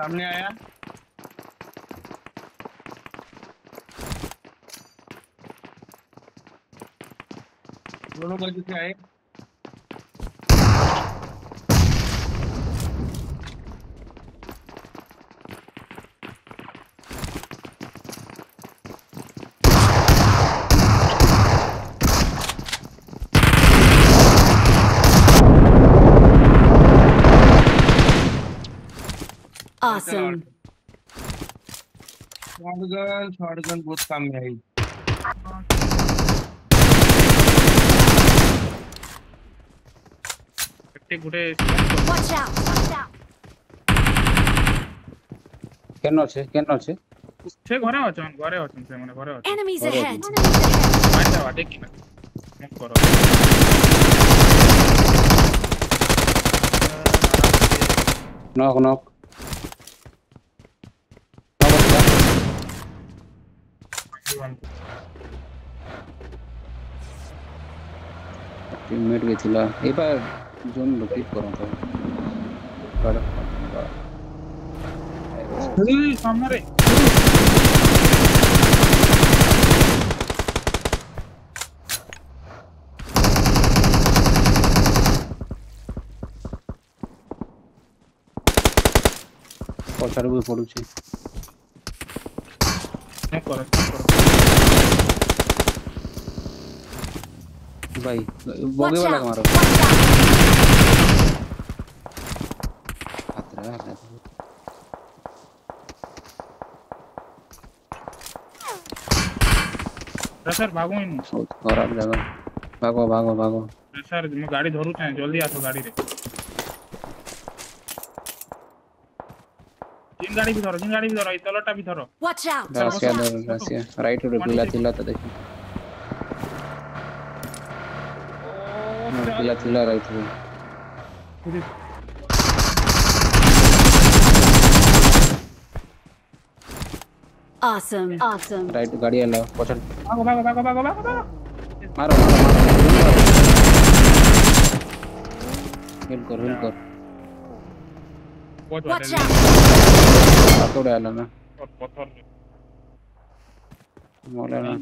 सामने आया। दोनों गलती से आए। Awesome. शॉटगन बहुत काम में आई। Watch out. কেন আছে ସେ ଘରେ ଅଛନ୍ ସେମାନେ ଘରେ ଅଛନ୍। Enemies ahead. ମାଇଣ୍ଡ ଦବା ଦେଖିନା ମୁକ୍ କର। ନକ୍ टीममेट भी थिला ए बार जोन लोकेट करो तो बड़ा सामने रे पछाड़ भी पडुछि करो भाई बगे वाला मारो खतरा है सर भागो इन खराब जगह भागो सर मैं गाड़ी धरू चाहे जल्दी आसो गाड़ी रे जिन गाड़ी भी धरो ई तलटा भी धरो Watch out. रसिया राइट रे पिला थिला तो देखो पिला राइट रे Awesome. राइट गाड़ी आला पछड़ भागो मारो हिल कर बहुत Watch out. पकड़ आला ना और पत्थर मोला ना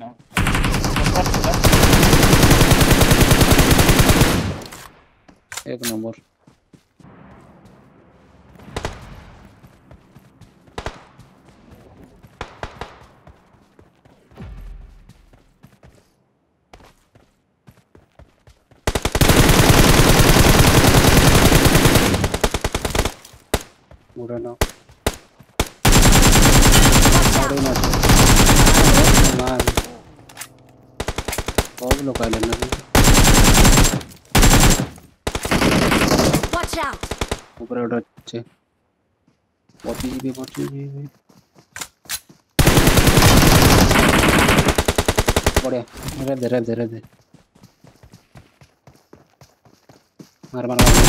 एक नंबर मुड़ा ना मार बहुत लोग आए ना Watch out. ऊपर उड़ अच्छे पहुंची भी बढ़िया धीरे दे मार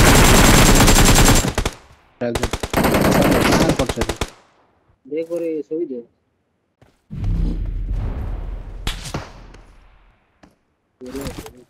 देखो रे सोई दे